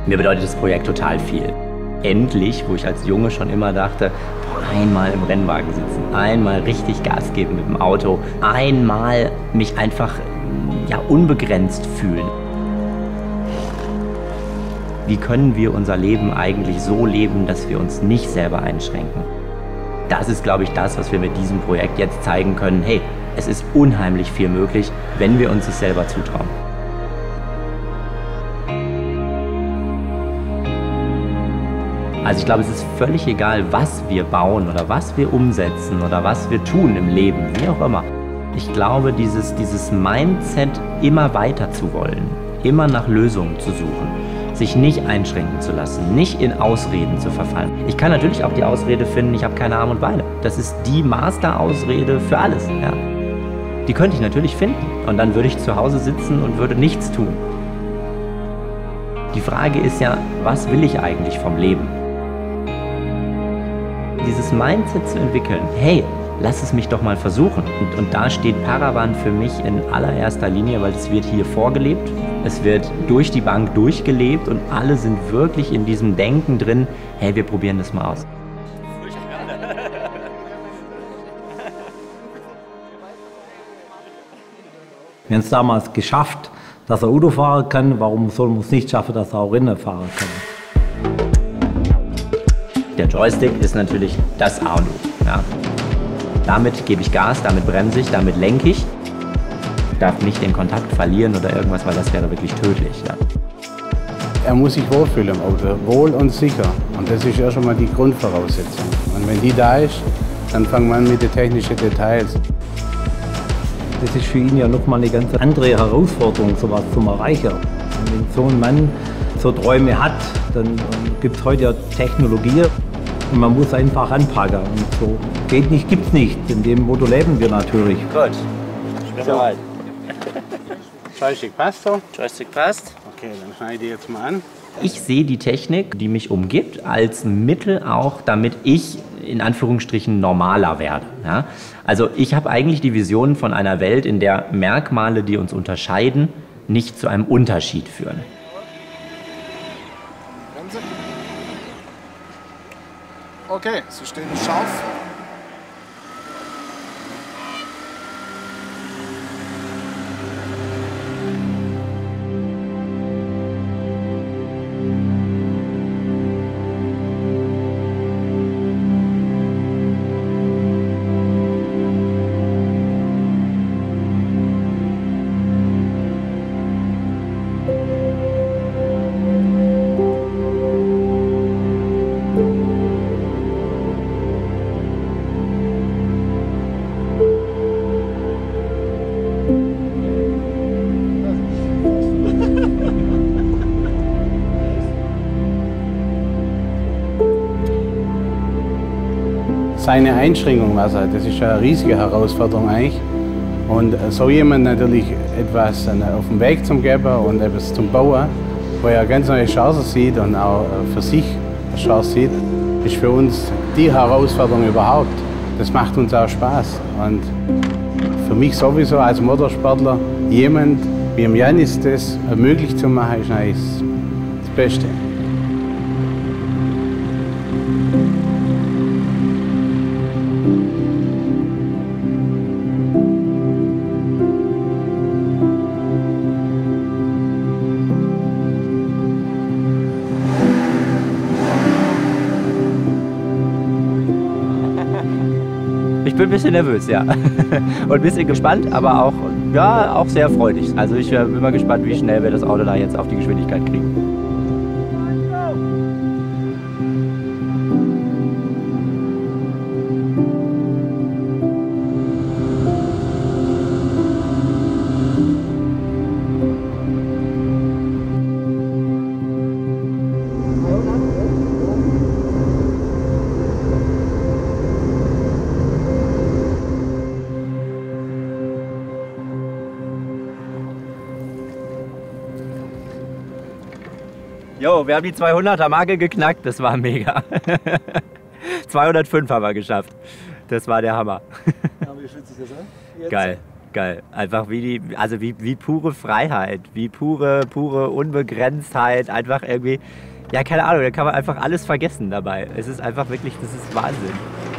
Mir bedeutet das Projekt total viel. Endlich, wo ich als Junge schon immer dachte, boah, einmal im Rennwagen sitzen, einmal richtig Gas geben mit dem Auto, einmal mich einfach unbegrenzt fühlen. Wie können wir unser Leben eigentlich so leben, dass wir uns nicht selber einschränken? Das ist, glaube ich, das, was wir mit diesem Projekt jetzt zeigen können. Hey, es ist unheimlich viel möglich, wenn wir uns es selber zutrauen. Also ich glaube, es ist völlig egal, was wir bauen oder was wir umsetzen oder was wir tun im Leben, wie auch immer. Ich glaube, dieses Mindset, immer weiter zu wollen, immer nach Lösungen zu suchen, sich nicht einschränken zu lassen, nicht in Ausreden zu verfallen. Ich kann natürlich auch die Ausrede finden, ich habe keine Arme und Beine. Das ist die Master-Ausrede für alles. Ja. Die könnte ich natürlich finden und dann würde ich zu Hause sitzen und würde nichts tun. Die Frage ist ja, was will ich eigentlich vom Leben? Dieses Mindset zu entwickeln, hey, lass es mich doch mal versuchen. Und da steht Paravan für mich in allererster Linie, weil es wird hier vorgelebt, es wird durch die Bank durchgelebt und alle sind wirklich in diesem Denken drin, hey, wir probieren das mal aus. Wir haben es damals geschafft, dass er Auto fahren kann, warum soll man es nicht schaffen, dass er auch Rennen fahren kann? Der Joystick ist natürlich das A und O. Ja. Damit gebe ich Gas, damit bremse ich, damit lenke ich. Ich darf nicht den Kontakt verlieren oder irgendwas, weil das wäre wirklich tödlich. Ja. Er muss sich wohlfühlen im Auto, wohl und sicher. Und das ist ja schon mal die Grundvoraussetzung. Und wenn die da ist, dann fangen wir an mit den technischen Details. Das ist für ihn ja nochmal eine ganz andere Herausforderung, sowas zu erreichen. Und wenn so ein Mann so Träume hat, dann gibt es heute ja Technologie und man muss einfach anpacken. Und so geht nicht, gibt's nicht. In dem Motto leben wir natürlich. Gut, ich bin bereit. Joystick passt so? Joystick passt. Okay, dann schneide ich jetzt mal an. Ich sehe die Technik, die mich umgibt, als Mittel auch, damit ich in Anführungsstrichen normaler werde. Ja? Also ich habe eigentlich die Vision von einer Welt, in der Merkmale, die uns unterscheiden, nicht zu einem Unterschied führen. Okay, Sie stehen scharf. Seine Einschränkung, das ist eine riesige Herausforderung eigentlich. Und so jemand natürlich etwas auf dem Weg zum Geben und etwas zum Bauen, wo er ganz neue Chancen sieht und auch für sich eine Chance sieht, ist für uns die Herausforderung überhaupt. Das macht uns auch Spaß. Und für mich sowieso als Motorsportler, jemand wie dem Janis das möglich zu machen, ist eigentlich das Beste. Ich bin ein bisschen nervös, ja. Und ein bisschen gespannt, aber auch, ja, auch sehr freudig. Also ich bin mal gespannt, wie schnell wir das Auto da jetzt auf die Geschwindigkeit kriegen. Jo, wir haben die 200er-Marke geknackt, das war mega. 205 haben wir geschafft. Das war der Hammer. Ja, wie fühlt sich das an? Jetzt? Geil. Geil. Einfach wie pure Freiheit, wie pure Unbegrenztheit. Einfach irgendwie, ja, keine Ahnung, da kann man einfach alles vergessen dabei. Es ist einfach wirklich, das ist Wahnsinn.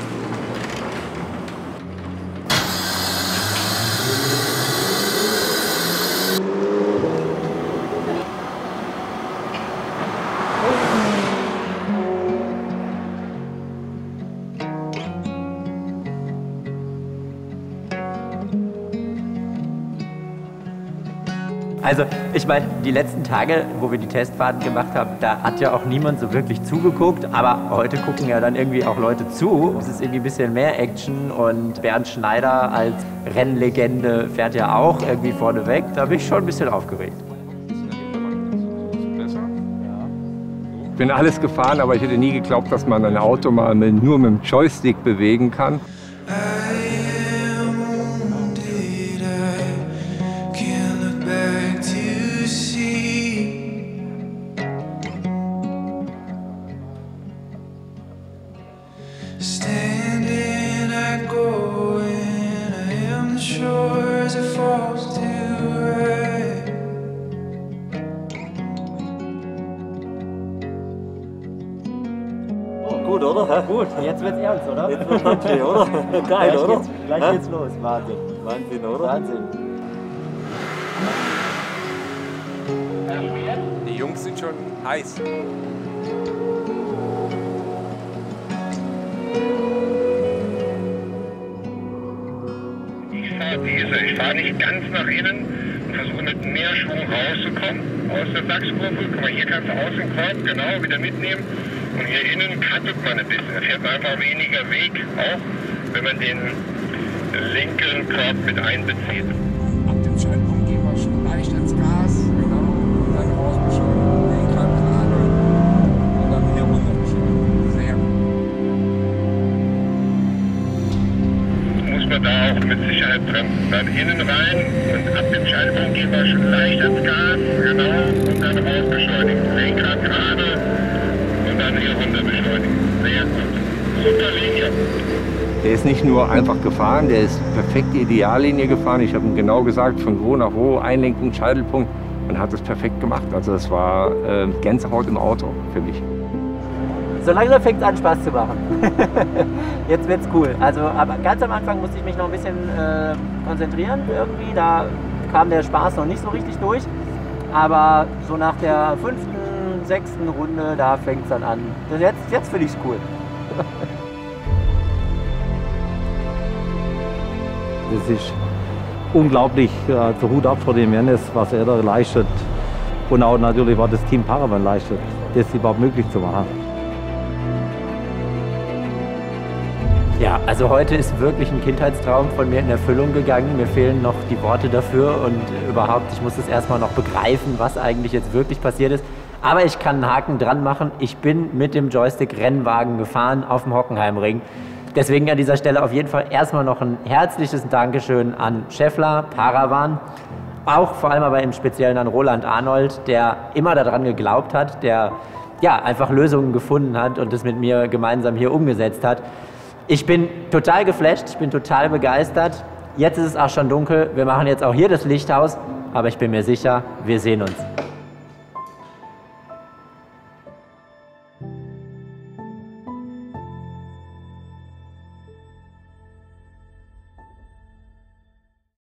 Also ich meine, die letzten Tage, wo wir die Testfahrten gemacht haben, da hat ja auch niemand so wirklich zugeguckt, aber heute gucken ja dann irgendwie auch Leute zu. Es ist irgendwie ein bisschen mehr Action und Bernd Schneider als Rennlegende fährt ja auch irgendwie vorne weg. Da bin ich schon ein bisschen aufgeregt. Ich bin alles gefahren, aber ich hätte nie geglaubt, dass man ein Auto mal nur mit dem Joystick bewegen kann. Gut, oder? Gut, jetzt wird's ernst, oder? Jetzt wird's okay, oder? Geil, oder? Gleich geht's los. Wahnsinn. Wahnsinn, oder? Wahnsinn. Die Jungs sind schon heiß. Ich fahre nicht ganz nach innen und versuche mit mehr Schwung rauszukommen aus der Sachskurve. Guck mal, hier kannst du außen Korb genau wieder mitnehmen. Und hier innen cuttet man ein bisschen. Da fährt man einfach weniger Weg, auch wenn man den linken Korb mit einbezieht. Ab dem Schaltpunkt gehen wir schon leicht ins Gas, genau, und dann rausbeschleunigen, Lenkrad gerade und dann hier runter beschleunigen. Sehr gut. Muss man da auch mit Sicherheit bremsen. Dann innen rein und ab dem Schaltpunkt gehen wir schon leicht ins Gas, genau, und dann rausbeschleunigen. Lenkrad gerade. Dann hier runter beschleunigen. Sehr gut. Super Linie. Der ist nicht nur einfach gefahren, der ist perfekt die Ideallinie gefahren. Ich habe ihm genau gesagt, von wo nach wo, Einlenken, Scheitelpunkt, und hat es perfekt gemacht. Also es war Gänsehaut im Auto für mich. So langsam fängt es an, Spaß zu machen. Jetzt wird's cool. Also, aber ganz am Anfang musste ich mich noch ein bisschen konzentrieren irgendwie. Da kam der Spaß noch nicht so richtig durch. Aber so nach der 5., 6. Runde, da fängt es dann an. Jetzt finde ich es cool. Das ist unglaublich, also Hut ab vor dem Jannis, was er da leistet. Und auch natürlich, was das Team Paravan leistet, das überhaupt möglich zu machen. Ja, also heute ist wirklich ein Kindheitstraum von mir in Erfüllung gegangen. Mir fehlen noch die Worte dafür und überhaupt, ich muss es erstmal noch begreifen, was eigentlich jetzt wirklich passiert ist. Aber ich kann einen Haken dran machen. Ich bin mit dem Joystick-Rennwagen gefahren auf dem Hockenheimring. Deswegen an dieser Stelle auf jeden Fall erstmal noch ein herzliches Dankeschön an Schaeffler, Paravan, auch vor allem aber im Speziellen an Roland Arnold, der immer daran geglaubt hat, der ja einfach Lösungen gefunden hat und das mit mir gemeinsam hier umgesetzt hat. Ich bin total geflasht, ich bin total begeistert. Jetzt ist es auch schon dunkel, wir machen jetzt auch hier das Licht aus, aber ich bin mir sicher, wir sehen uns.